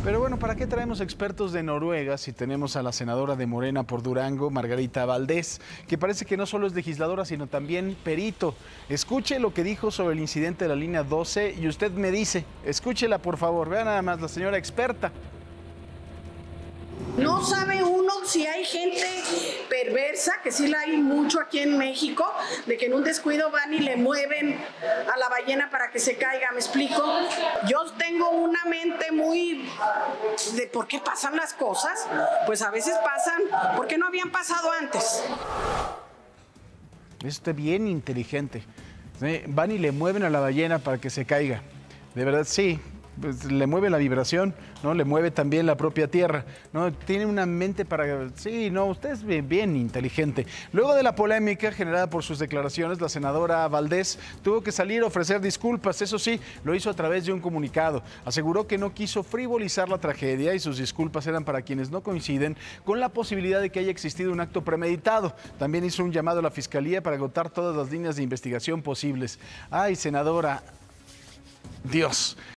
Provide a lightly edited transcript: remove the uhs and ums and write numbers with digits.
Pero bueno, ¿para qué traemos expertos de Noruega si tenemos a la senadora de Morena por Durango, Margarita Valdés, que parece que no solo es legisladora, sino también perito? Escuche lo que dijo sobre el incidente de la línea 12 y usted me dice, escúchela por favor, vea nada más, la señora experta. No sabe uno si hay gente perversa, que sí la hay mucho aquí en México, de que en un descuido van y le mueven a la ballena para que se caiga, ¿me explico? Yo tengo una mente muy de por qué pasan las cosas, pues a veces pasan porque no habían pasado antes. Esto es bien inteligente. Van y le mueven a la ballena para que se caiga. De verdad, sí. Pues le mueve la vibración, ¿no? Le mueve también la propia tierra, ¿no? Tiene una mente para... Sí, no, usted es bien inteligente. Luego de la polémica generada por sus declaraciones, la senadora Valdés tuvo que salir a ofrecer disculpas. Eso sí, lo hizo a través de un comunicado. Aseguró que no quiso frivolizar la tragedia y sus disculpas eran para quienes no coinciden con la posibilidad de que haya existido un acto premeditado. También hizo un llamado a la Fiscalía para agotar todas las líneas de investigación posibles. Ay, senadora, Dios.